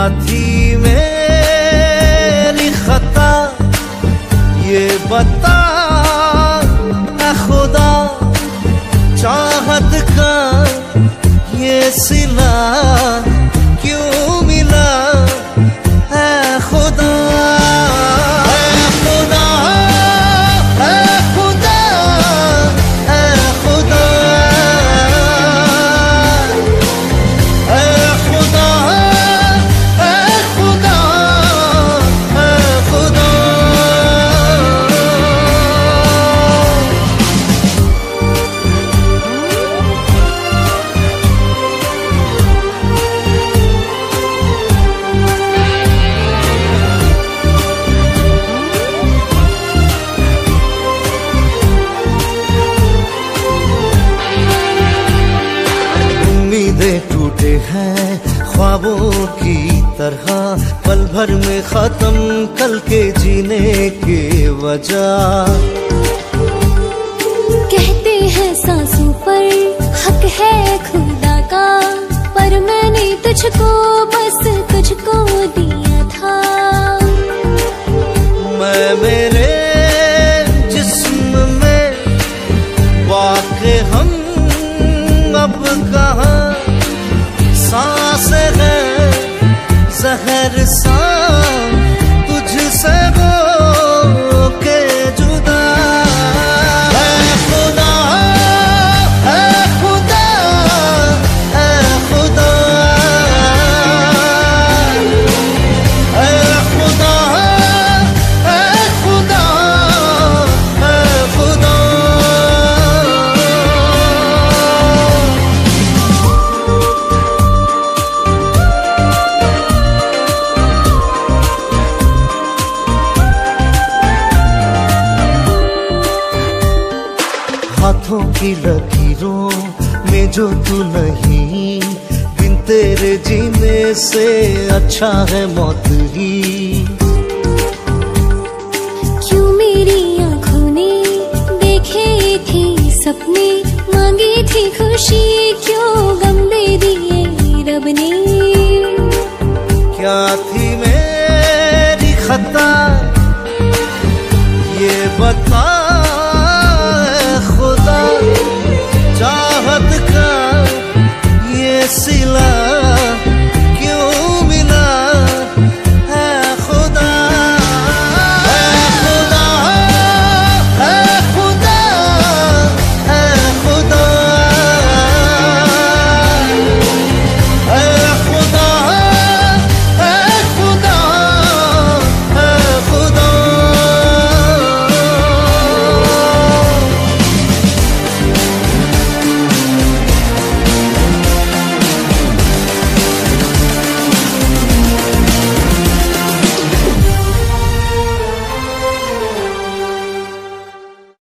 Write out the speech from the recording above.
थी मेरी खता ये बता ऐ खुदा, चाहत का ये सिला क्यों मिला ऐ खुदा। टूटे हैं ख्वाबों की तरह, पल भर में खत्म कल के जीने के वजह। कहते हैं सांसों पर हक है खुदा का, पर मैंने तुझको बस तुझको दिया था। मैं मेरे जिस्म में वाक़े हम अब कहाँ, सांस है जहर सा तुझसे वो के जुदा। ऐ खुदा ऐ खुदा ऐ खुदा ऐ खुदा ऐ खुदा ऐ खुदा। हाथों की लकीरों में जो तू नहीं, बिन तेरे जीने से अच्छा है मौत ही। क्यों मेरी आँखों ने देखे थे सपने, मांगी थी खुशी क्यों गम दे दिए रब ने। क्या थी मेरी खता ये बता खुदा, चाहत का ये सिला